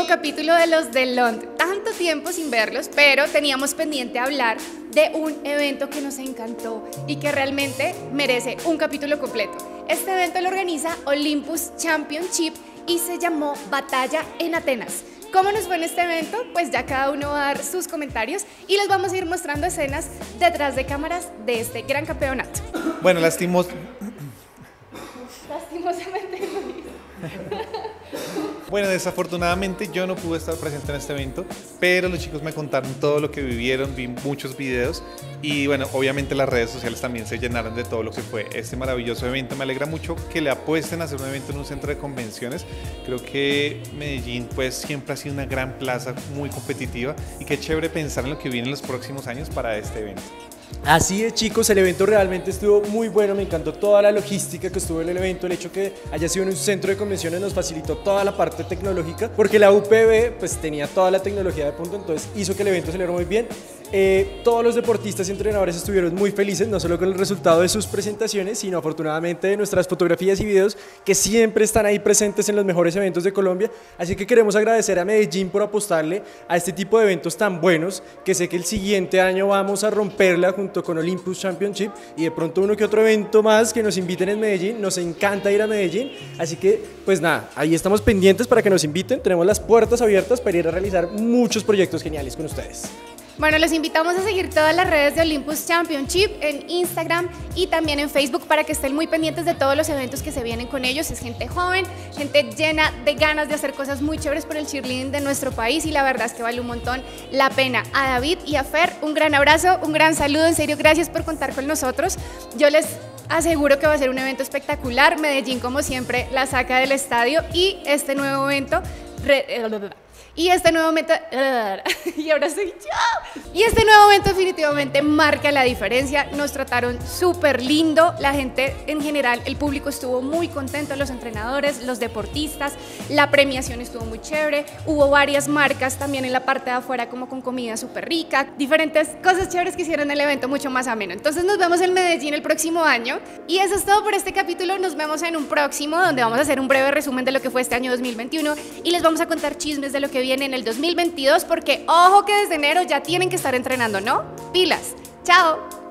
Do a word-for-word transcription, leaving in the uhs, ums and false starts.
nuevo capítulo de los de Londres. Tanto tiempo sin verlos, pero teníamos pendiente hablar de un evento que nos encantó y que realmente merece un capítulo completo. Este evento lo organiza Olympus Championship y se llamó Batalla en Atenas. ¿Cómo nos fue en este evento? Pues ya cada uno va a dar sus comentarios y les vamos a ir mostrando escenas detrás de cámaras de este gran campeonato. Bueno, lastimos... Lastimosamente no. Bueno, desafortunadamente yo no pude estar presente en este evento, pero los chicos me contaron todo lo que vivieron, vi muchos videos y bueno, obviamente las redes sociales también se llenaron de todo lo que fue este maravilloso evento. Me alegra mucho que le apuesten a hacer un evento en un centro de convenciones. Creo que Medellín pues siempre ha sido una gran plaza, muy competitiva y qué chévere pensar en lo que viene en los próximos años para este evento. Así es, chicos, el evento realmente estuvo muy bueno, me encantó toda la logística que estuvo en el evento, el hecho que haya sido en un centro de convenciones nos facilitó toda la parte tecnológica, porque la U P B pues tenía toda la tecnología de punto, entonces hizo que el evento saliera muy bien. Eh, todos los deportistas y entrenadores estuvieron muy felices, no solo con el resultado de sus presentaciones, sino afortunadamente de nuestras fotografías y videos que siempre están ahí presentes en los mejores eventos de Colombia. Así que queremos agradecer a Medellín por apostarle a este tipo de eventos tan buenos, que sé que el siguiente año vamos a romperla junto con Olympus Championship y de pronto uno que otro evento más que nos inviten en Medellín. Nos encanta ir a Medellín, así que pues nada, ahí estamos pendientes para que nos inviten, tenemos las puertas abiertas para ir a realizar muchos proyectos geniales con ustedes. Bueno, los invitamos a seguir todas las redes de Olympus Championship en Instagram y también en Facebook para que estén muy pendientes de todos los eventos que se vienen con ellos. Es gente joven, gente llena de ganas de hacer cosas muy chéveres por el cheerleading de nuestro país y la verdad es que vale un montón la pena. A David y a Fer, un gran abrazo, un gran saludo, en serio, gracias por contar con nosotros. Yo les aseguro que va a ser un evento espectacular. Medellín, como siempre, la saca del estadio y este nuevo evento... Re, Y este nuevo evento, y ahora soy yo, y este nuevo evento definitivamente marca la diferencia. Nos trataron súper lindo, la gente en general, el público estuvo muy contento, los entrenadores, los deportistas, la premiación estuvo muy chévere, hubo varias marcas también en la parte de afuera como con comida súper rica, diferentes cosas chéveres que hicieron el evento mucho más ameno. Entonces nos vemos en Medellín el próximo año y eso es todo por este capítulo. Nos vemos en un próximo donde vamos a hacer un breve resumen de lo que fue este año dos mil veintiuno y les vamos a contar chismes de lo que viene en el dos mil veintidós, porque ojo que desde enero ya tienen que estar entrenando, ¿no? Pilas. Chao.